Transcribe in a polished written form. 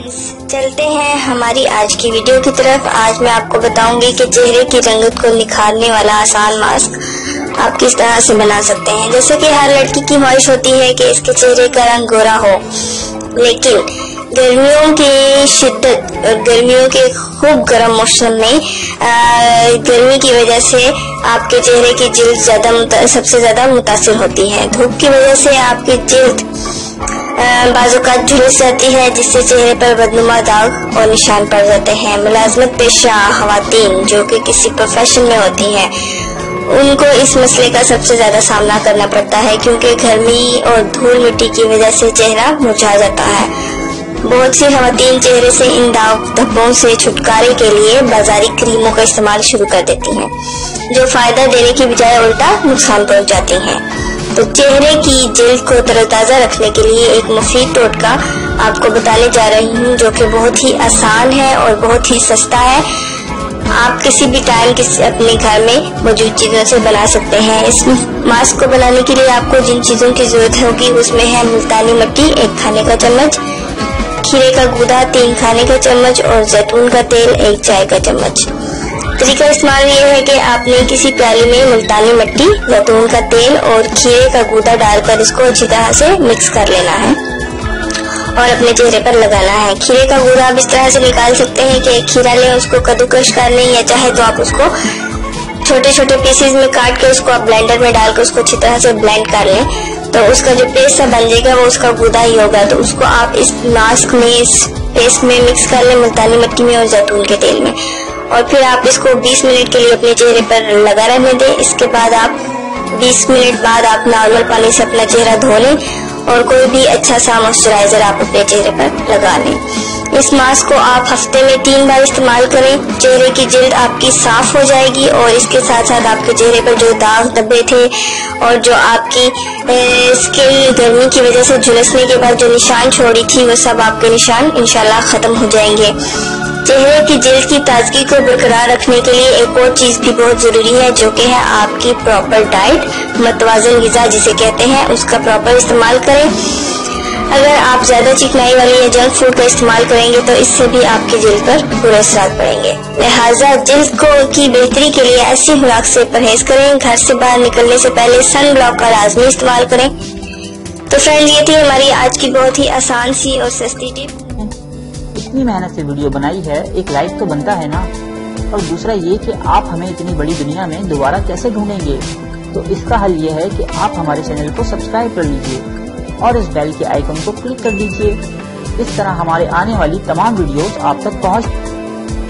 चलते हैं हमारी आज की वीडियो की तरफ। आज मैं आपको बताऊंगी कि चेहरे की रंगत को निखारने वाला आसान मास्क आप किस तरह से बना सकते हैं। जैसे कि हर लड़की की ख्वाहिश होती है कि इसके चेहरे का रंग गोरा हो, लेकिन गर्मियों की शिद्दत और गर्मियों के खूब गर्म मौसम में गर्मी की वजह से आपके चेहरे की जिल्द सबसे ज्यादा मुतासिर होती है। धूप की वजह से आपकी जिल्द बाज़ात झुलस जाती है, जिससे चेहरे पर बदनुमा दाग और निशान पड़ जाते हैं। मुलाजमत पेशा खवातीन जो कि किसी प्रोफेशन में होती हैं, उनको इस मसले का सबसे ज्यादा सामना करना पड़ता है, क्योंकि गर्मी और धूल मिट्टी की वजह से चेहरा मुरझा जाता है। बहुत सी खवातीन चेहरे से इन दाग धब्बों से छुटकारे के लिए बाजारी क्रीमों का इस्तेमाल शुरू कर देती हैं, जो फायदा देने की बजाय उल्टा नुकसान पहुंच जाती हैं। तो चेहरे की जिल्द को तरोताजा रखने के लिए एक मुफीद टोटका आपको बताने जा रही हूँ, जो कि बहुत ही आसान है और बहुत ही सस्ता है। आप किसी भी टाइम अपने घर में मौजूद चीजों से बना सकते हैं। इस मास्क को बनाने के लिए आपको जिन चीजों की जरूरत होगी उसमें है मुल्तानी मिट्टी 1 खाने का चम्मच, खीरे का गूदा 3 खाने का चम्मच और जैतून का तेल 1 चाय का चम्मच। तरीका इस्तेमाल ये है कि आपने किसी प्याली में मुल्तानी मिट्टी, जैतून का तेल और खीरे का गूदा डालकर इसको अच्छी तरह से मिक्स कर लेना है और अपने चेहरे पर लगाना है। खीरे का गूदा आप इस तरह से निकाल सकते हैं कि एक खीरा लें, उसको कद्दूकश कर लें, या चाहे तो आप उसको छोटे छोटे पीसेज में काट के उसको आप ब्लेंडर में डालकर उसको अच्छी तरह से ब्लेंड कर लें, तो उसका जो पेस्ट बन जाएगा वो उसका गूदा ही होगा। तो उसको आप इस मास्क में, इस पेस्ट में मिक्स कर लें, मुल्तानी मिट्टी में और जैतून के तेल में, और फिर आप इसको 20 मिनट के लिए अपने चेहरे पर लगा रहने दें। इसके बाद आप 20 मिनट बाद आप नॉर्मल पानी से अपना चेहरा धो लें और कोई भी अच्छा सा मॉइस्चराइजर आप अपने चेहरे पर लगा लें। इस मास्क को आप हफ्ते में 3 बार इस्तेमाल करें। चेहरे की जिल्द आपकी साफ हो जाएगी और इसके साथ साथ आपके चेहरे पर जो दाग धब्बे थे और जो आपकी स्किन गर्मी की वजह से झुलसने के बाद जो निशान छोड़ी थी, वो सब आपके निशान इंशाल्लाह खत्म हो जाएंगे। चेहरे की जिल्द की ताजगी को बरकरार रखने के लिए एक और चीज भी बहुत जरूरी है, जो कि है आपकी प्रॉपर डाइट, मतवाज़न ग़िज़ा जिसे कहते हैं, उसका प्रॉपर इस्तेमाल करें। अगर आप ज्यादा चिकनाई वाली या जंक फूड का इस्तेमाल करेंगे तो इससे भी आपकी जिल्द पर बुरे असर पड़ेंगे। लिहाजा जिल्द की बेहतरी के लिए ऐसी खुराक से परहेज करें। घर से बाहर निकलने से पहले सन ब्लॉक का लाजमी इस्तेमाल करें। तो फ्रेंड्स, ये थी हमारी आज की बहुत ही आसान सी और सस्ती टिप। इतनी मेहनत से वीडियो बनाई है, एक लाइक तो बनता है ना। और दूसरा ये कि आप हमें इतनी बड़ी दुनिया में दोबारा कैसे ढूंढेंगे, तो इसका हल ये है कि आप हमारे चैनल को सब्सक्राइब कर लीजिए और इस बेल के आइकन को क्लिक कर दीजिए। इस तरह हमारे आने वाली तमाम वीडियोस आप तक पहुंच